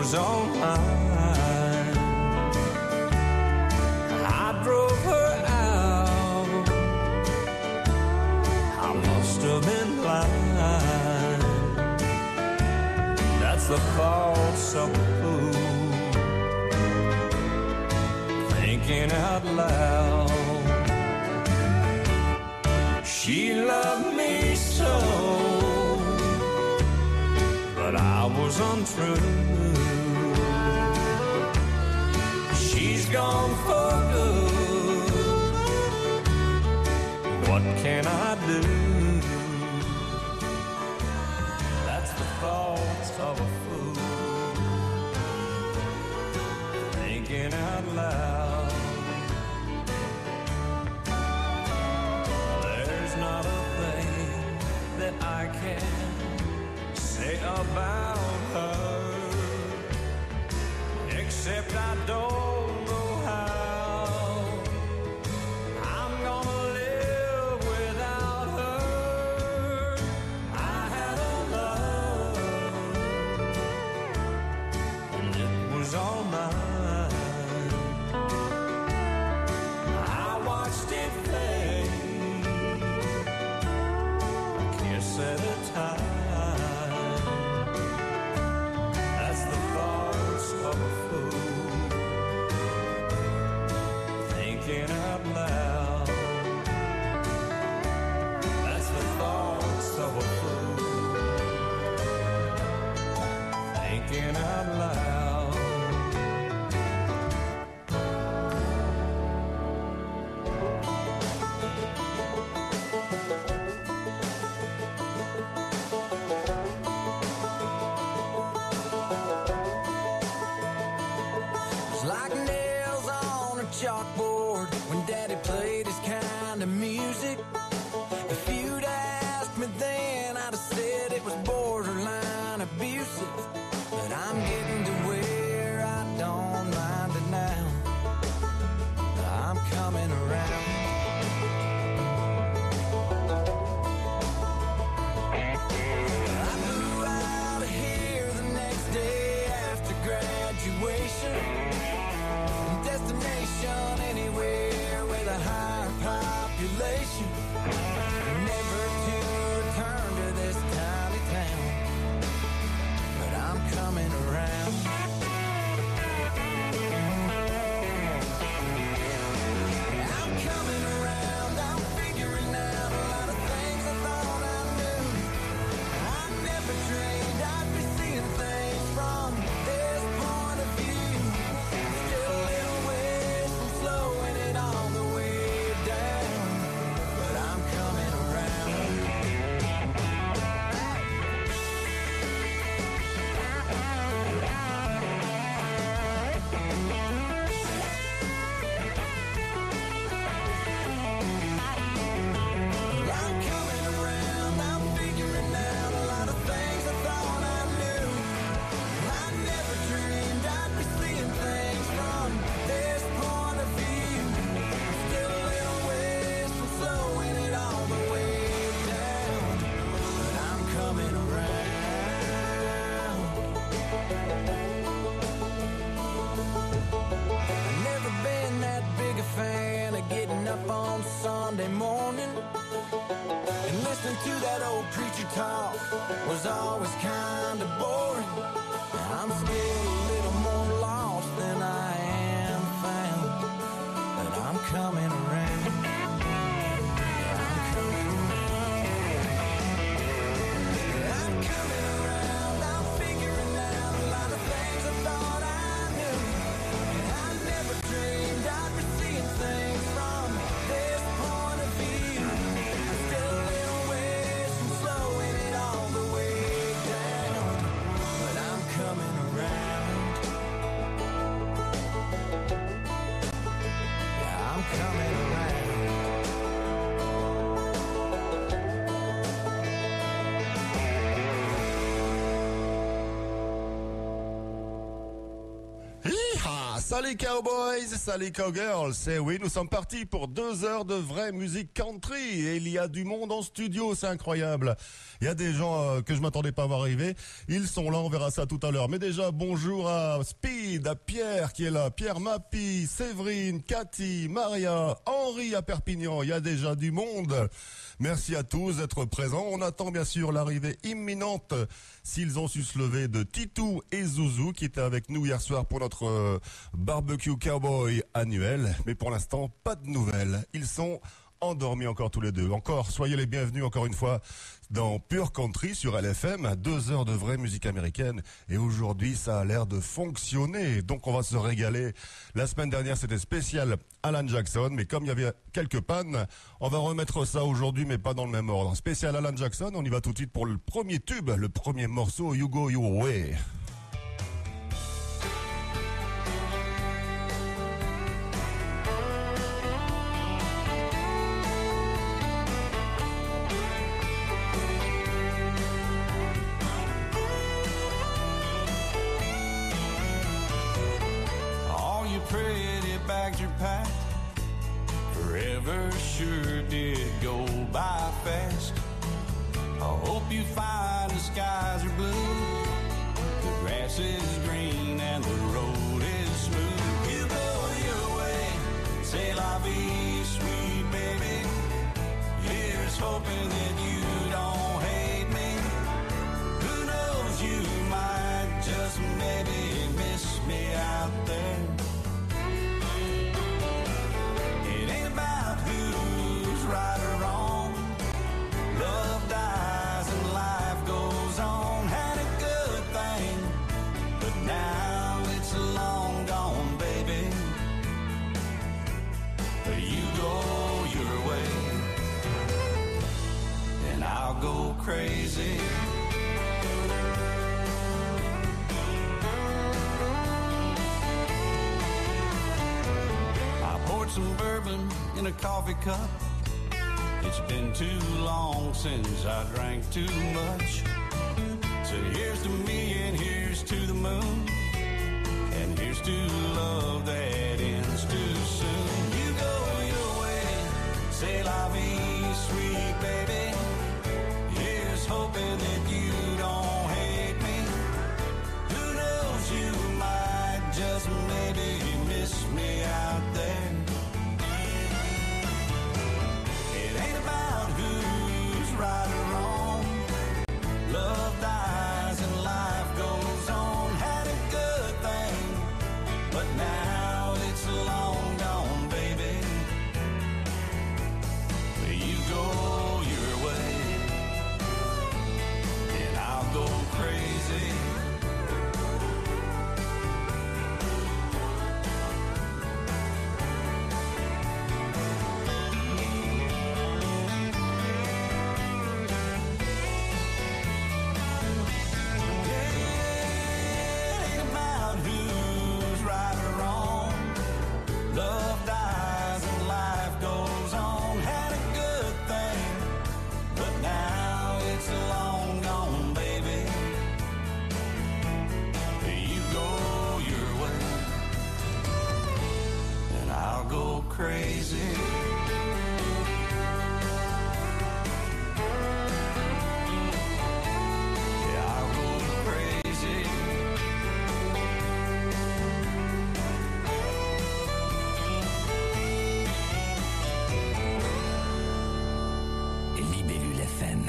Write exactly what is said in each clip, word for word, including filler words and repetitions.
was all mine. I drove her out, I must have been blind. That's the fault of a fool, thinking out loud. She loved me so, but I was untrue. She's gone for good, what can I do? That's the fault of a fool, thinking out loud. There's not a thing that I can say about her, except I don't know how I'm gonna live without her. I had a love, and it was all mine. I watched it fade, a kiss at a time. Of a fool, thinking out loud. That's the thoughts of a fool, thinking out loud. Chalkboard when Daddy played his kind of music. If you'd asked me then, I'd have said it was borderline abusive. But I'm getting to where I don't mind it now. I'm coming around. I flew out of here the next day after graduation. Destination anywhere with a higher population. Never to return to this tiny town, but I'm coming around. I'm coming around, I'm figuring out a lot of things I thought I knew. I never dreamed I'd be seeing things from this point of view. Still a little ways from slowing it all the way down, but I'm coming around. I'm coming around, I'm figuring out a lot of things I thought I knew. I never dreamed I'd be seeing things from this point of view. Still a little ways from slowing it all the way down, but I'm coming around. I've never been that big a fan of getting up on Sunday morning and listening to that old preacher talk was always kind of boring. I'm still a little more lost than I am found, but I'm coming around. I'm coming around. I'm coming around. I'm figuring out a lot of things I thought I knew. And I never dreamed I'd be seeing things from this point of view. I'm still a little ways from slowing it all the way down, but I'm coming around. Salut cowboys, salut cowgirls, et oui, nous sommes partis pour deux heures de vraie musique country, et il y a du monde en studio, c'est incroyable. Il y a des gens euh, que je m'attendais pas à voir arriver, ils sont là, on verra ça tout à l'heure. Mais déjà, bonjour à Speed, à Pierre qui est là, Pierre Mappy, Séverine, Cathy, Maria, Henri à Perpignan, il y a déjà du monde. Merci à tous d'être présents. On attend bien sûr l'arrivée imminente, s'ils ont su se lever, de Titou et Zouzou qui étaient avec nous hier soir pour notre euh, barbecue cowboy annuel. Mais pour l'instant, pas de nouvelles. Ils sont endormis encore tous les deux. Encore, soyez les bienvenus encore une fois dans Pure Country sur L F M, deux heures de vraie musique américaine. Et aujourd'hui, ça a l'air de fonctionner. Donc on va se régaler. La semaine dernière, c'était spécial Alan Jackson. Mais comme il y avait quelques pannes, on va remettre ça aujourd'hui, mais pas dans le même ordre. Spécial Alan Jackson, on y va tout de suite pour le premier tube, le premier morceau, You Go Your Way. Bags are packed. Forever sure did go by fast. I hope you find the skies are blue, the grass is green and the road is smooth. You go your way, c'est la vie, sweet baby. Here's hoping that you don't hate me. Who knows, you might just maybe miss me out there. Right or wrong, love dies and life goes on. Had a good thing, but now it's long gone, baby. You go your way, and I'll go crazy. I poured some bourbon in a coffee cup. It's been too long since I drank too much. So here's to me and here's to the moon, and here's to love that ends too soon. You go your way, c'est la vie, sweet baby. Here's hoping that you don't hate me. Who knows, you might just maybe miss me out there. Right or wrong, love dies and life goes on. Had a good thing, but now it's long gone, baby. You go your way, and I'll go crazy. Crazy. Yeah, I'll go crazy. Libellule F M.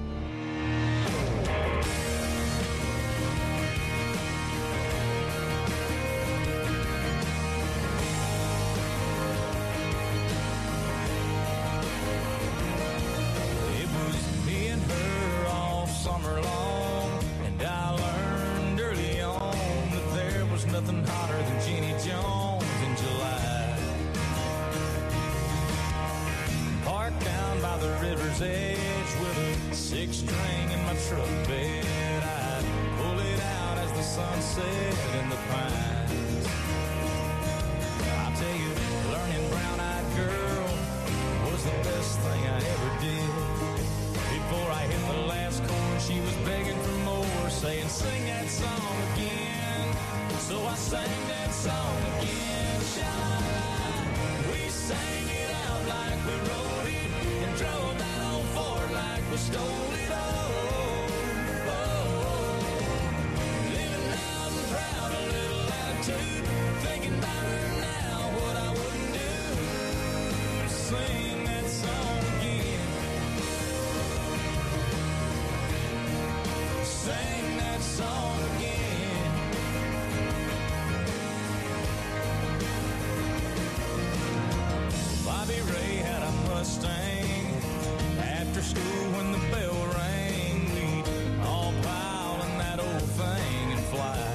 Nothing hotter than Jenny Jones in July. Parked down by the river's edge with a six string in my truck bed. I'd pull it out as the sun set in the pines. I'll tell you, learning Brown-Eyed Girl was the best thing I ever did. Before I hit the last chord, she was begging for more, saying, sing that song again. So I I sang that song again. Sha-la-la. We sang it out like we wrote it and drove that old Ford like we stole it all. Oh, living loud and proud, a little attitude. Thinking about her now, what I wouldn't do. Sing that song again. Sing that song again. Bobby Ray had a Mustang. After school when the bell rang, we'd all pile in that old thing and fly.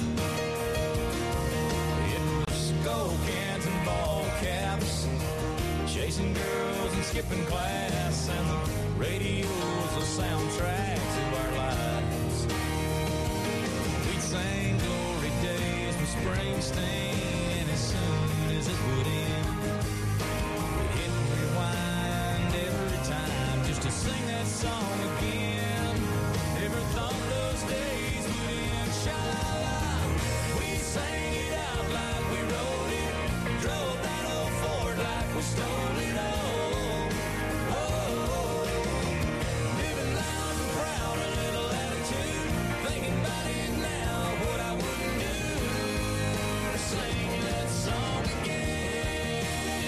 It was gold cans and ball caps, chasing girls and skipping class, and the radio was the soundtrack to our lives. We'd sing Glory Days with Springsteen, and as soon as it would end, we'd hit rewind every time just to sing that song again. Never thought those days would end. Sha-la-la. We sang it out like we wrote it, drove that old Ford like we stole it all. Oh, living loud and proud, a little attitude. Thinking about it now, what I wouldn't do. Sing that song again.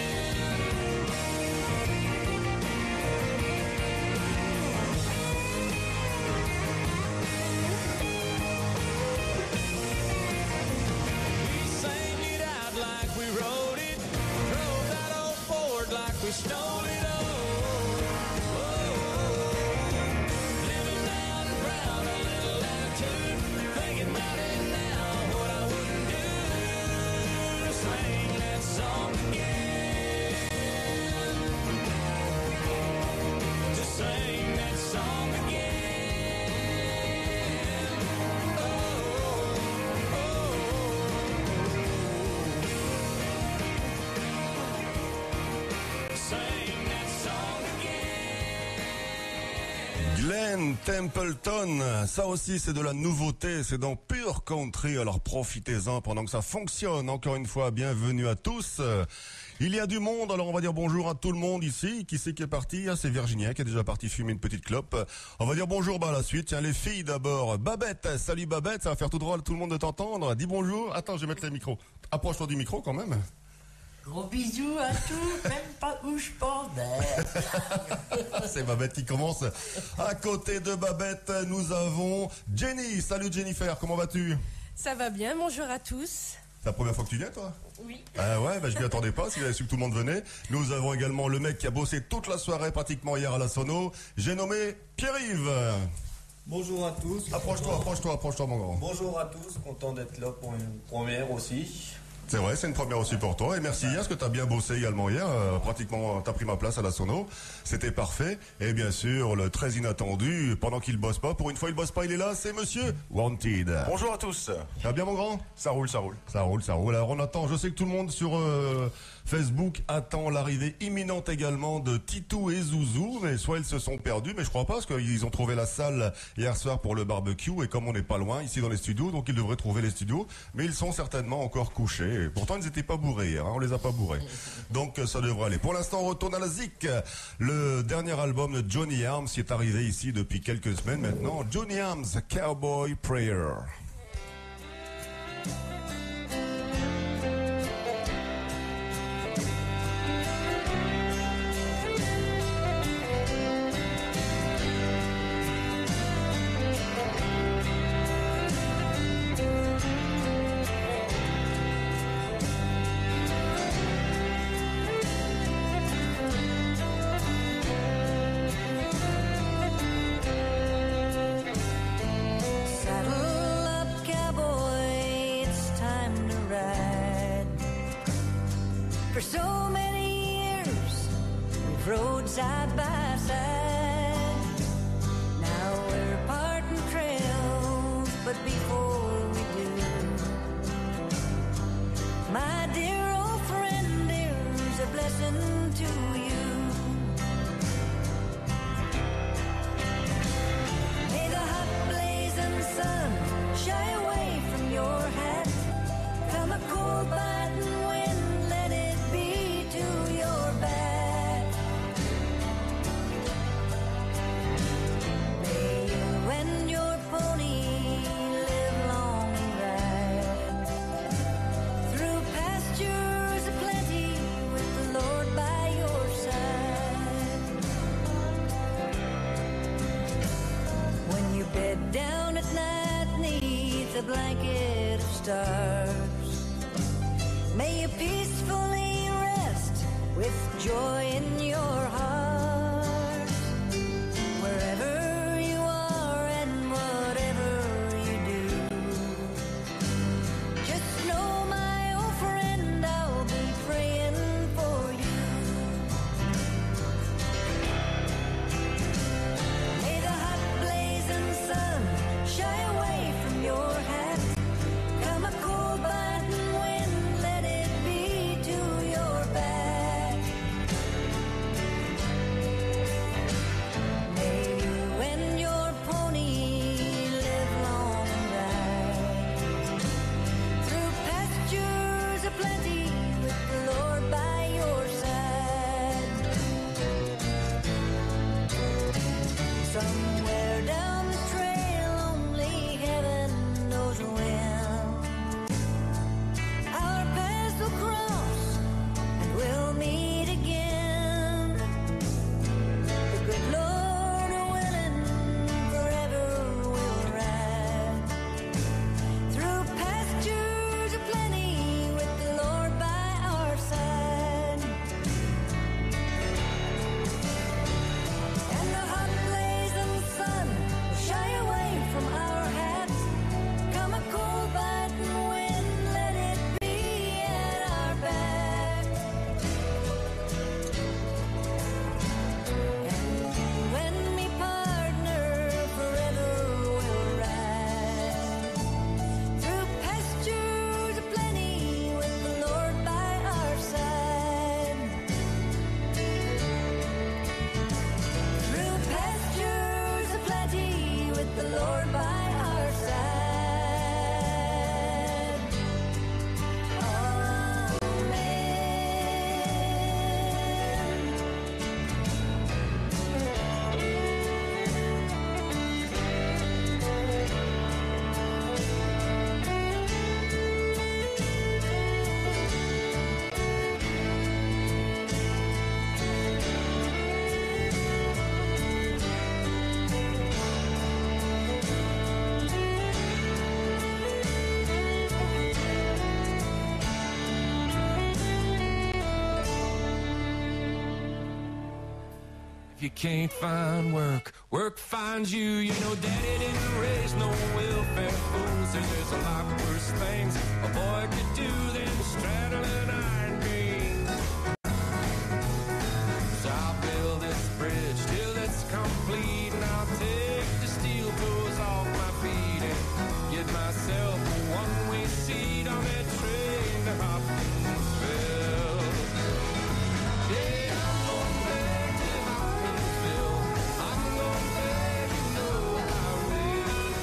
We sang it out like we wrote it, drove that old Ford like we stole it all. Oh, living loud and proud, a little attitude. Thinking about it now, what I wouldn't do. Sing that song again. To sing that song again. Oh, oh. Sing that song again. Glenn Templeton, ça aussi c'est de la nouveauté, c'est dans Pure Country, alors profitez-en pendant que ça fonctionne. Encore une fois, bienvenue à tous. Euh, Il y a du monde, alors on va dire bonjour à tout le monde ici. Qui c'est qui est parti? Ah, c'est Virginia qui est déjà partie fumer une petite clope. On va dire bonjour bah, à la suite. Tiens, les filles d'abord. Babette, salut Babette, ça va faire tout drôle tout le monde de t'entendre. Dis bonjour. Attends, je vais mettre les micros. Approche-toi du micro quand même. Gros bisous à tous, même pas où je pensais. C'est Babette qui commence. À côté de Babette, nous avons Jenny. Salut Jennifer, comment vas-tu? Ça va bien, bonjour à tous. C'est la première fois que tu viens, toi? Oui. Ah ouais, bah, je m'y attendais pas, si j'avais su que tout le monde venait. Nous avons également le mec qui a bossé toute la soirée pratiquement hier à la sono. J'ai nommé Pierre-Yves. Bonjour à tous. Approche-toi, approche-toi, approche-toi mon grand. Bonjour à tous, content d'être là pour une première aussi. C'est vrai, c'est une première aussi pour toi. Et merci hier, parce que tu as bien bossé également hier. Euh, pratiquement, tu as pris ma place à la sono. C'était parfait. Et bien sûr, le très inattendu, pendant qu'il bosse pas, pour une fois il bosse pas, il est là, c'est monsieur Wanted. Bonjour à tous. Ça va bien mon grand? Ça roule, ça roule. Ça roule, ça roule. Alors on attend, je sais que tout le monde sur euh, Facebook attend l'arrivée imminente également de Titou et Zouzou, mais soit ils se sont perdus, mais je crois pas, parce qu'ils ont trouvé la salle hier soir pour le barbecue, et comme on n'est pas loin, ici dans les studios, donc ils devraient trouver les studios, mais ils sont certainement encore couchés. Et pourtant ils n'étaient pas bourrés hier, hein, on les a pas bourrés. Donc ça devrait aller. Pour l'instant on retourne à la Zik. Le dernier album de Johnny Arms qui est arrivé ici depuis quelques semaines maintenant. Johnny Arms, Cowboy Prayer. Saddle up, cowboy, it's time to ride. For so many years, we've rode side by side. Now we're parting trails, but before we do, my dear old friend, here's a blessing to you. May the hot blazing sun shy away from your hat. stars. May you peacefully rest with joy in your heart. Wherever you are and whatever you do, just know, my old friend, I'll be praying for you. May the hot blazing sun shy away from your hat. Come a cold biting wind, let it be to your back. May you and your pony live long and right, through pastures aplenty with the Lord by your side. Somewhere down the trail, only heaven knows when, our paths will cross and we'll meet again. The good Lord willing, forever we'll ride, through pastures aplenty with the Lord by our side. And the hot blazing sun will shy away from our hats. Come a cold biting wind, let it be at our back. And you and me, partner, forever we'll ride, through pastures aplenty with the Lord by our side. Through pastures aplenty with the Lord by our side. If you can't find work, work finds you. You know daddy didn't raise no welfare fools. There's a lot worse things a boy could do than straddle an iron beam. So I'll build this bridge till it's complete, and I'll take the steel toes off my feet and get myself a one-way seat on that train to Hopkinsville. Yeah, I'm going back to Hopkinsville. I'm going back, you know I will.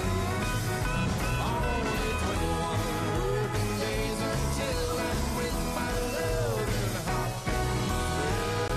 Only twenty-one working days until I'm with my love in Hopkinsville.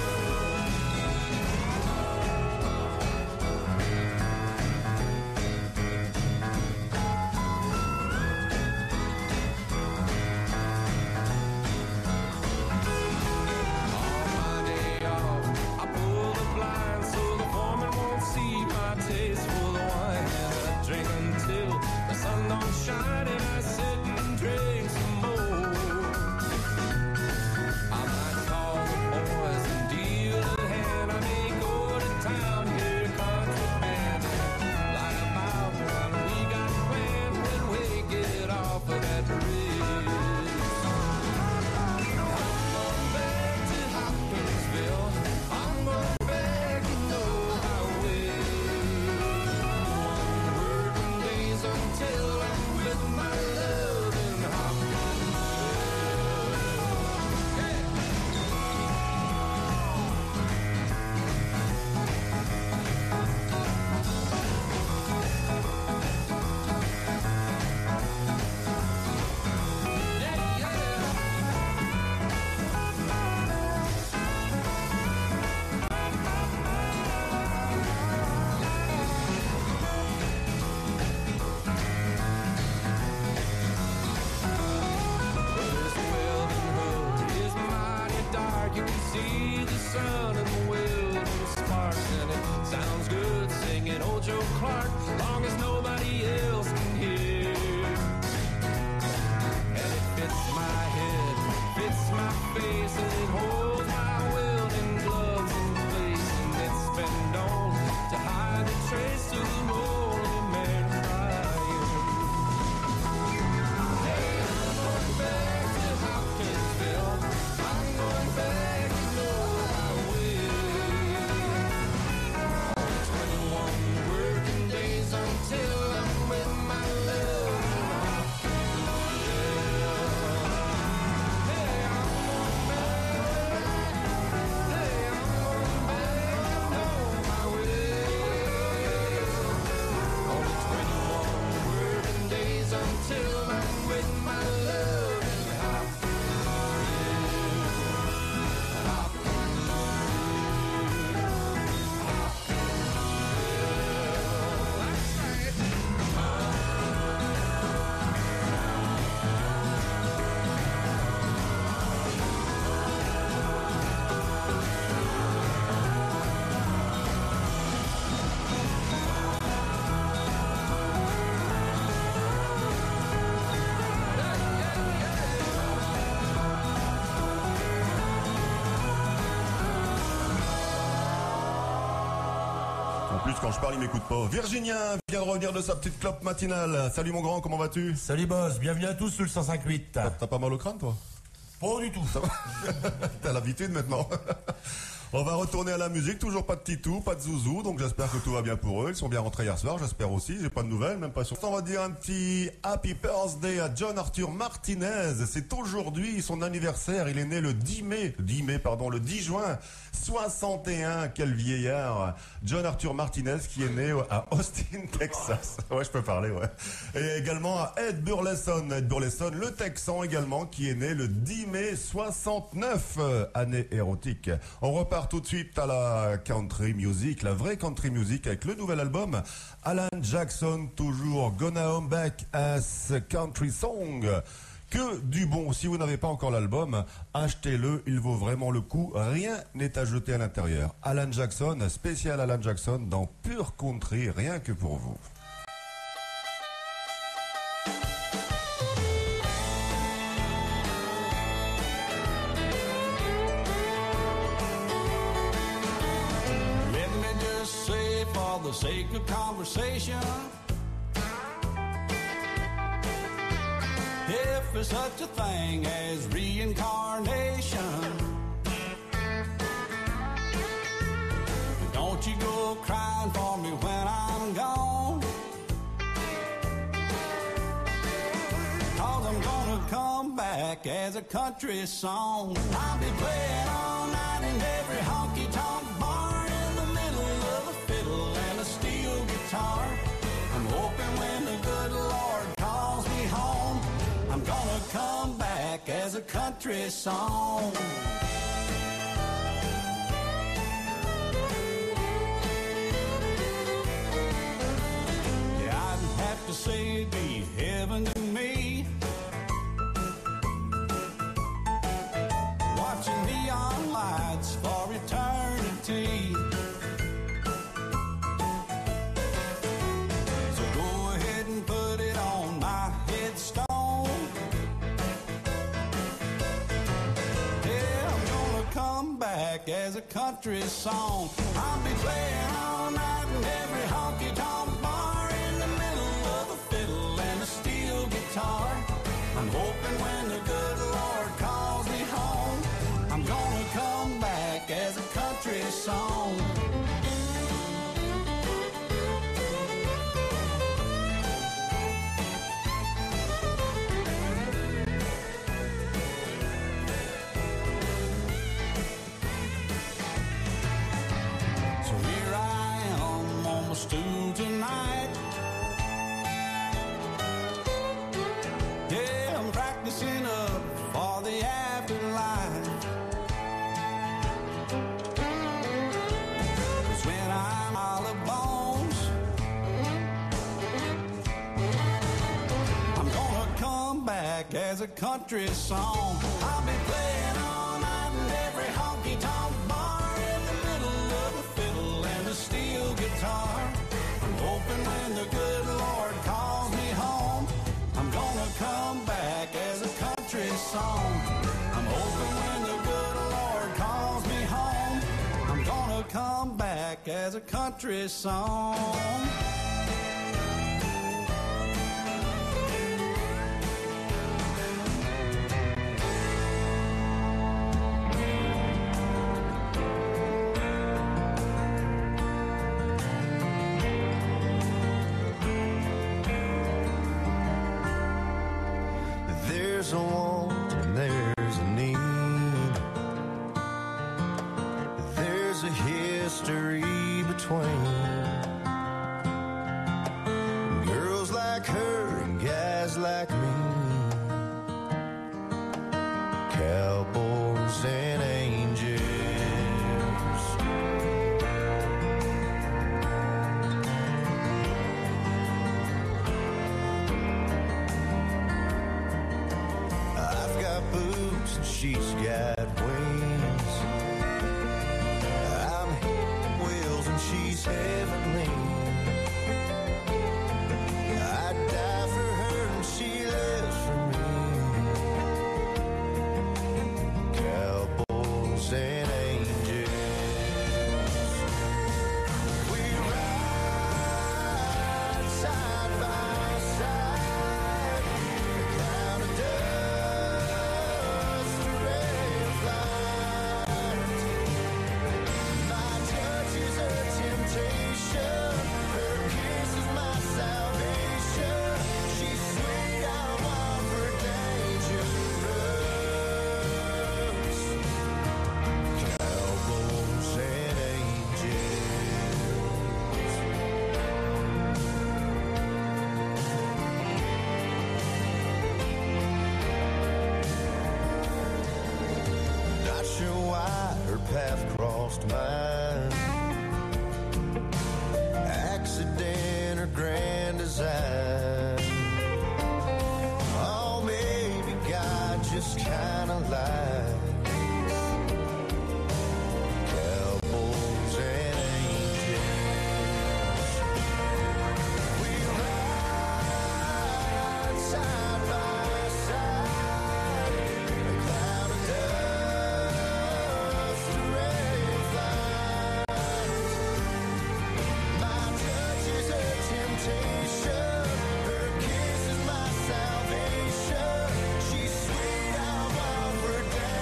On my day off, I pull the blinds so the foreman won't see my taste for the wine. And I drink until the sun don't shine, and I sit and drink some more. I might call the boys and deal a hand. I may go to town, hear a contraband, and lie about what we got planned when we get off of that bridge. I'm going back to Hopkinsville. I'm going back, you know I will. Working days until I'm with my love in Hopkinsville. Hey! Yeah, yeah. This Weldon Hood is mighty dark. You can see the sun and the Weldon sparks, and it sounds good singing old Joe Clark, long as nobody else can hear. plus, quand je parle, il m'écoute pas. Virginien vient de revenir de sa petite clope matinale. Salut mon grand, comment vas-tu? Salut boss, bienvenue à tous sur le cent cinq virgule huit. T'as t'as pas mal au crâne, toi? Pas du tout. Ça va? T'as l'habitude maintenant. On va retourner à la musique, toujours pas de titou, pas de zouzou, donc j'espère que tout va bien pour eux. Ils sont bien rentrés hier soir, j'espère aussi. J'ai pas de nouvelles, même pas sur. On va dire un petit Happy Birthday à John Arthur Martinez. C'est aujourd'hui son anniversaire. Il est né le dix mai, dix mai, pardon, le dix juin soixante et un. Quel vieillard. John Arthur Martinez qui est né à Austin, Texas. Ouais, je peux parler, ouais. Et également à Ed Burleson. Ed Burleson, le Texan également, qui est né le dix mai soixante-neuf. Euh, année érotique. On repart tout de suite à la country music, la vraie country music avec le nouvel album Alan Jackson, toujours Gonna Home Back as Country Song. Que du bon. Si vous n'avez pas encore l'album, achetez-le, il vaut vraiment le coup. Rien n'est à jeter à l'intérieur. Alan Jackson, spécial Alan Jackson dans Pure Country, rien que pour vous. For the sake of conversation, if there's such a thing as reincarnation, don't you go crying for me when I'm gone, 'cause I'm gonna come back as a country song. I'll be playing all night in every honky-tonk bar, guitar. I'm hoping when the good Lord calls me home, I'm gonna come back as a country song. Yeah, I'd have to say it'd be heaven to me, watching neon lights for eternity. As a country song, I'll be playing all night in every honky-tonk bar, in the middle of a fiddle and a steel guitar. I'm hoping when the good Lord calls me home, I'm gonna come back as a country song. Stool tonight, yeah, I'm practicing up for the afterlife, 'cause when I'm all of bones, I'm gonna come back as a country song. I'll be playing all night in every honky-tonk bar, in the middle of a fiddle and a steel guitar. Hoping when the good Lord calls me home, I'm gonna come back as a country song. I'm hoping when the good Lord calls me home, I'm gonna come back as a country song. There's a want and there's a need. There's a history between girls like her and guys like me, cowboys and angels. Boots and she's got wings. I'm wheels and she's heavenly. I'd die for her and she lives for me. Cowboys and angels, we ride. sure why her path crossed mine. Accident or grand design. Oh, maybe God just kinda lied. Cowboys and angels, we ride side by side. A cloud of dust, a ray of flies. My touch is a temptation, her kiss is my salvation. She's sweet, I'm over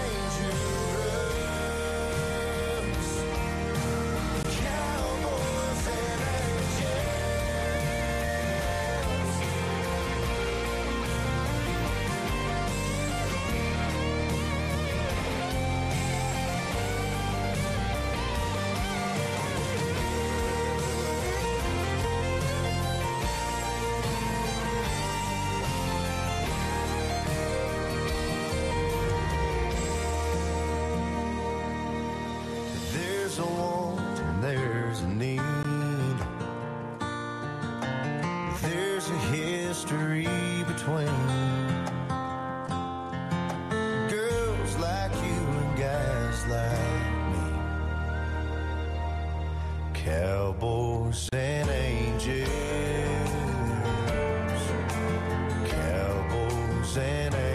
dangerous. Cowboys and angels. There's a want and there's a need. There's a history between girls like you and guys like me. Cowboys and angels. Cowboys and angels.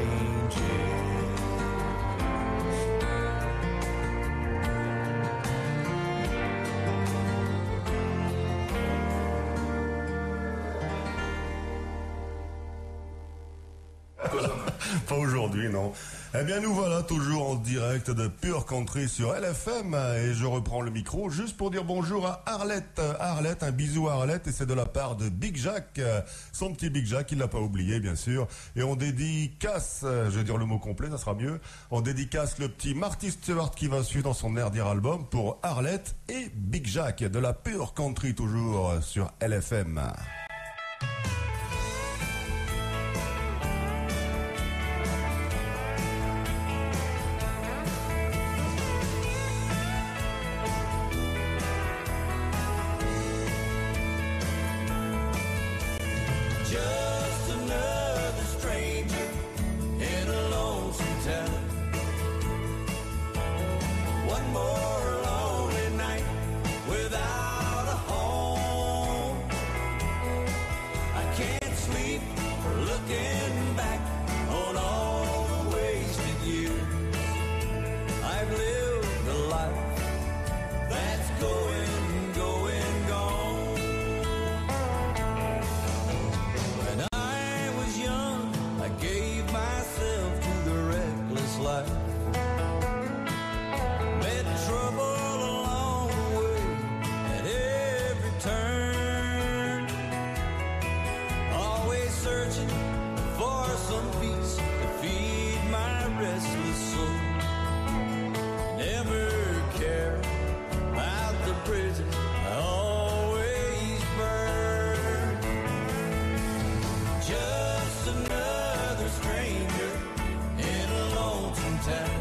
Pas aujourd'hui, non. Eh bien, nous voilà toujours en direct de Pure Country sur L F M et je reprends le micro juste pour dire bonjour à Arlette. Arlette, un bisou à Arlette et c'est de la part de Big Jack, son petit Big Jack, il l'a pas oublié bien sûr. Et on dédicace, je vais dire le mot complet, ça sera mieux. On dédicace le petit Marty Stewart qui va suivre dans son dernier album pour Arlette et Big Jack de la Pure Country toujours sur L F M. Just another stranger in a lonesome town. One more lonely night without a home. I can't sleep looking back on all the wasted years. I've lived a life that's going, going, gone. When I was young, I gave myself to the reckless life. Met trouble along the way at every turn. Always searching for some peace to feed my restless soul. Never cared about the bridges I always burn. Just another stranger in a lonesome town.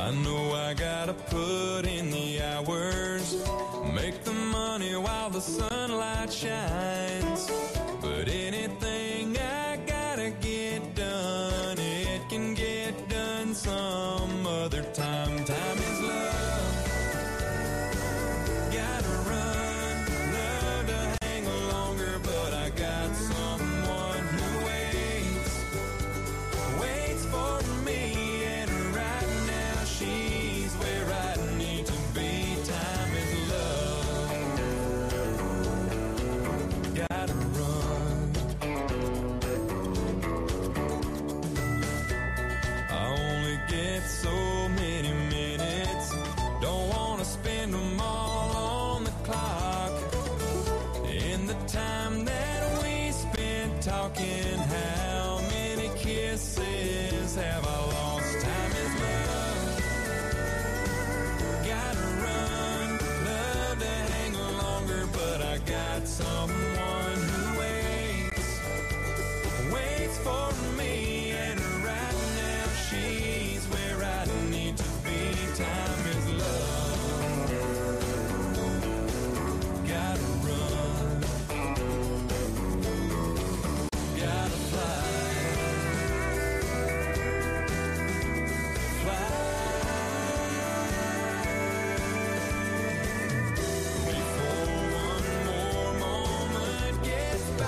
I know I gotta put in the hours, make the money while the sunlight shines. But anything I gotta get done, it can get done some other time. Time is love. Gotta run, love to hang longer, but I got someone who waits, waits for me, and right now she's where I need to be. Time is love. Gotta run. I only get so many minutes. Don't wanna spend them all on the clock. In the time that we spent talking, how many kisses have I lost? Time is love. Gotta run, love to hang longer, but I got someone who waits, waits for me, and right now she's where I need to be. Time is love. Gotta run, gotta fly, fly before one more moment gets by.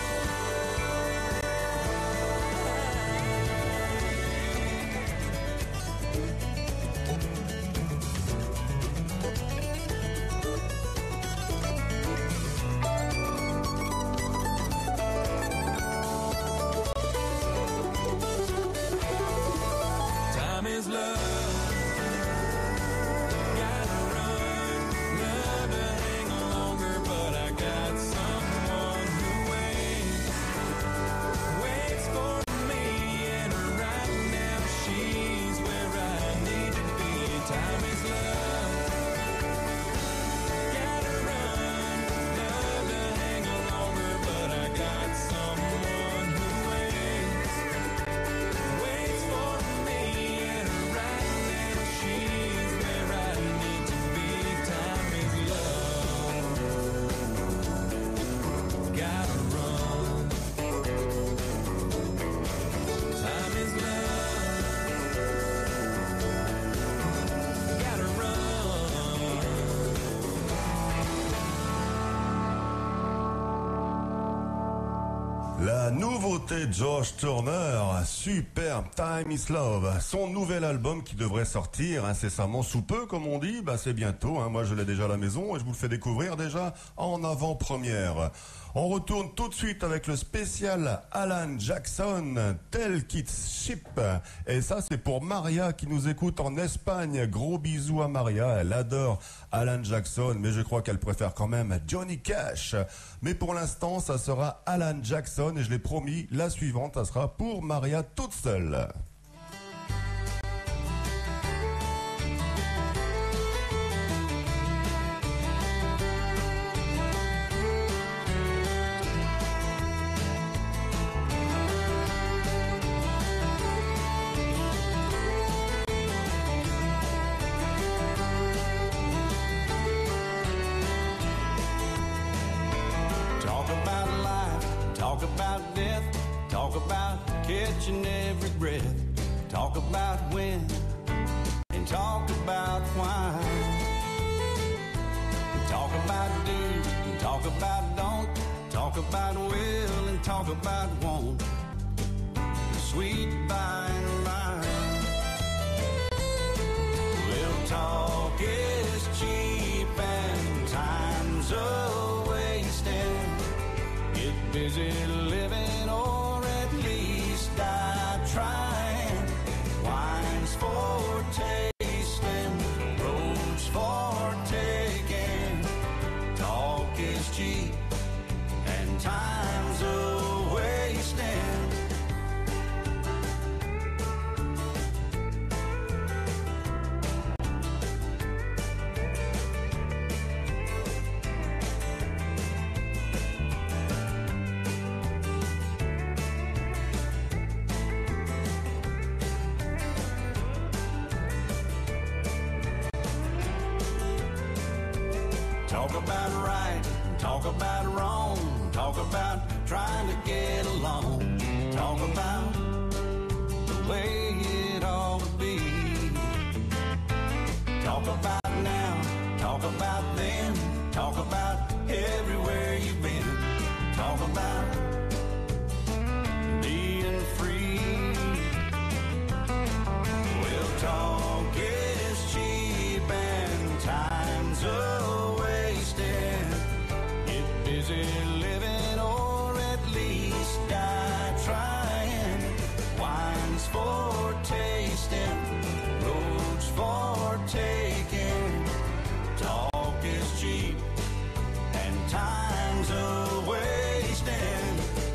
Time is love. Gotta run, love to hang longer, but I got someone who waits, waits for me, and right now she's where I need to be. Time is love. Gotta run, love to hang longer, but I got someone who waits, waits for me, and right now she's where I need to be. Time is love. Gotta run. Time is love. Gotta run. La nouveauté de Josh Turner, superbe, Time is Love. Son nouvel album qui devrait sortir incessamment sous peu, comme on dit, bah c'est bientôt. Hein. Moi je l'ai déjà à la maison et je vous le fais découvrir déjà en avant-première. On retourne tout de suite avec le spécial Alan Jackson, Tell Kids Ship. Et ça c'est pour Maria qui nous écoute en Espagne. Gros bisous à Maria, elle adore Alan Jackson, mais je crois qu'elle préfère quand même Johnny Cash. Mais pour l'instant ça sera Alan Jackson et je l'ai promis, la suivante ça sera pour Maria toute seule. Talk about life, talk about death, talk about catching every breath, talk about when, and talk about why. Talk about do, and talk about don't, talk about will, and talk about won't. Sweet by and by. Well, talk is cheap and time's a wasting. Get busy living, or at least die trying. Wine's for tasting, roads for taking. Talk is cheap and time's a wasting. Talk about right, talk about wrong, talk about trying to get along, talk about the way it ought to be. Talk about now, talk about then, talk about everywhere you've been, talk about being free. Well, talk is cheap and time's a wasted. Get busy living or at least die trying. Wine's for tasting, roads for taking. Talk is cheap and time's a wasting.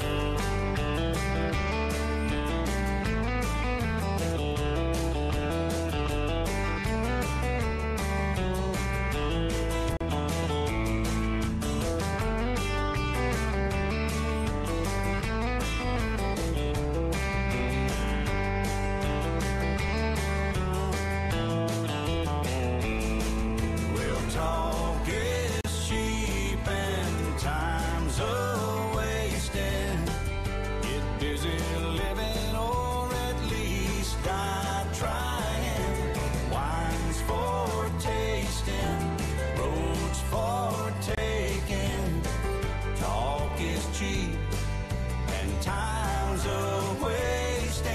Well, talk is cheap and time's a wasting. Get busy living or at least die trying. Wine's for tasting, roads for taking. Talk is cheap and time's a wasting.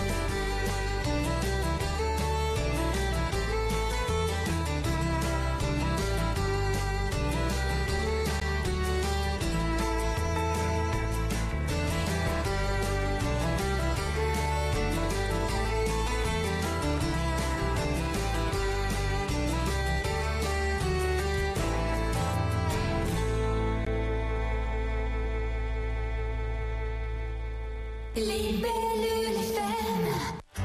Libellule F M.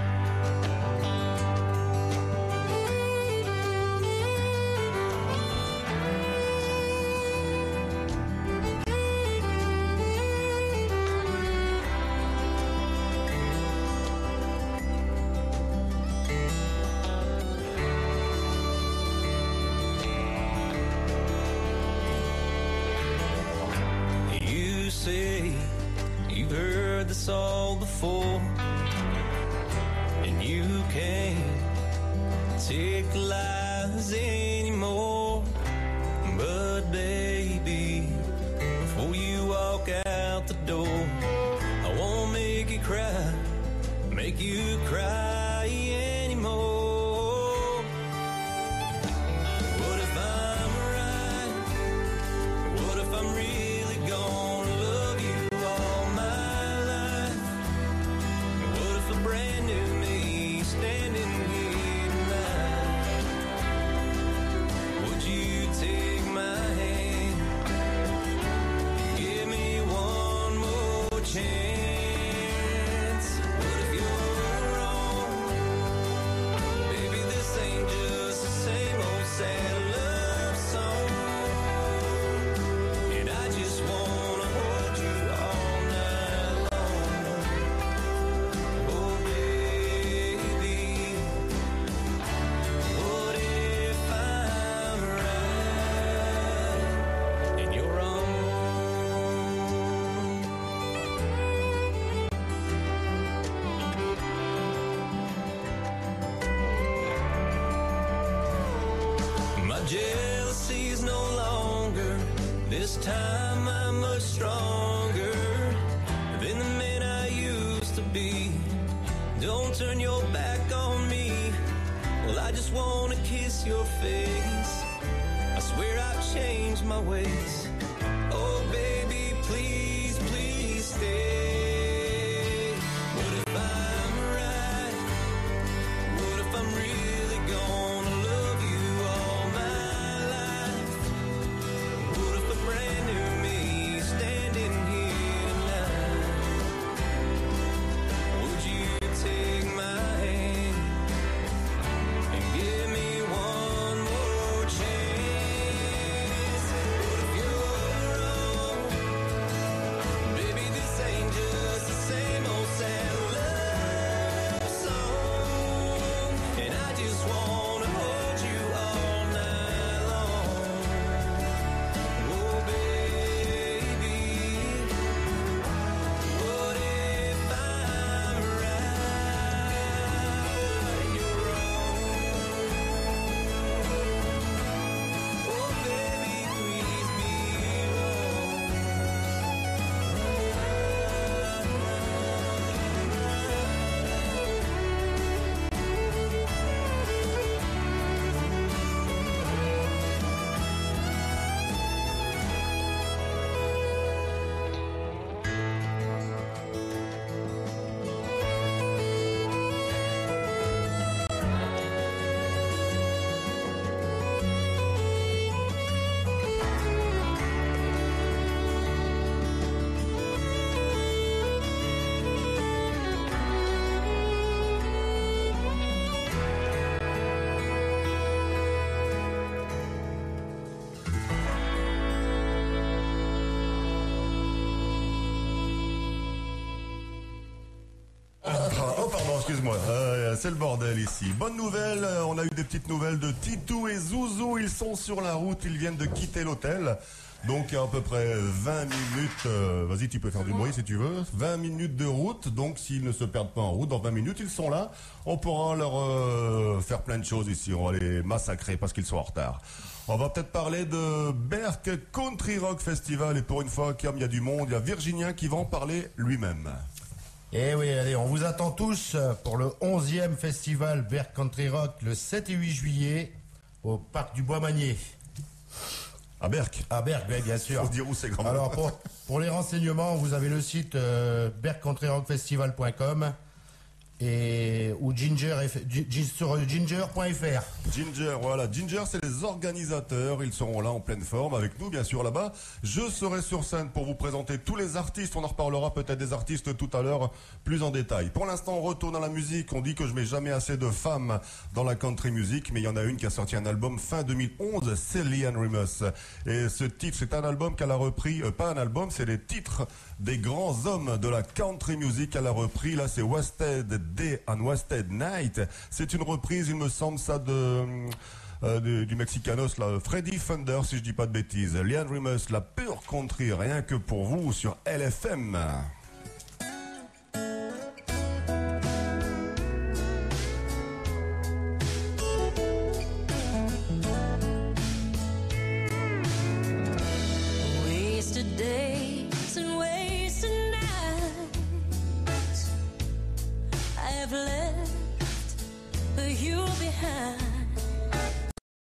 You say you've heard this all before, and you can't take lies anymore. But baby, before you walk out the door, I won't make you cry, make you cry anymore. What if I'm right? What if I'm really gonna love you all my life? What if a brand new me standing here tonight? Would you take my hand? Give me one more chance. What if you're wrong? Baby, this ain't just the same old sad love song. And I just wanna hold you all night long. Oh baby, what if I'm right and you're wrong? My jealousy's no longer. This time I'm much stronger than the man I used to be. Don't turn your back on me. Well, I just wanna kiss your face. I swear I've changed my ways. Oh baby, please, please stay. What if I'm right? What if I'm really gonna love you all my life? What if a brand new me standing here tonight? Would you take my hand and give me one more chance? What if you're wrong? Oh pardon, excuse-moi, euh, c'est le bordel ici. Bonne nouvelle, euh, on a eu des petites nouvelles de Titou et Zouzou, ils sont sur la route, ils viennent de quitter l'hôtel. Donc il y a à peu près vingt minutes, euh, vas-y tu peux faire du bruit si tu veux, vingt minutes de route, donc s'ils ne se perdent pas en route, dans vingt minutes ils sont là, on pourra leur euh, faire plein de choses ici, on va les massacrer parce qu'ils sont en retard. On va peut-être parler de Berck Country Rock Festival et pour une fois, comme il y a du monde, il y a Virginien qui va en parler lui-même. Eh oui, allez, on vous attend tous pour le onzième festival Berck Country Rock le sept et huit juillet au parc du Bois-Magné. À Berck. À Berck, oui, bien sûr. Faut dire où c'est grand même. Alors, pour, pour les renseignements, vous avez le site euh, berck country rock festival point com et ou Ginger F- Gi- Gi- sur ginger point f r. Ginger, voilà. Ginger, c'est les organisateurs. Ils seront là en pleine forme avec nous, bien sûr, là-bas. Je serai sur scène pour vous présenter tous les artistes. On en reparlera peut-être des artistes tout à l'heure, plus en détail. Pour l'instant, on retourne à la musique. On dit que je mets jamais assez de femmes dans la country music, mais il y en a une qui a sorti un album fin deux mille onze, c'est Leanne Rimes. Et ce titre, c'est un album qu'elle a repris, euh, pas un album, c'est les titres des grands hommes de la country music qu'elle a repris. Là, c'est Wasted Day and Wasted Night. C'est une reprise, il me semble, ça de... Euh, du, du Mexicanos, là, Freddy Thunder, si je dis pas de bêtises. Leanne Rimes, la pure country, rien que pour vous sur L F M. Wasted days and wasted nights. I have left you behind.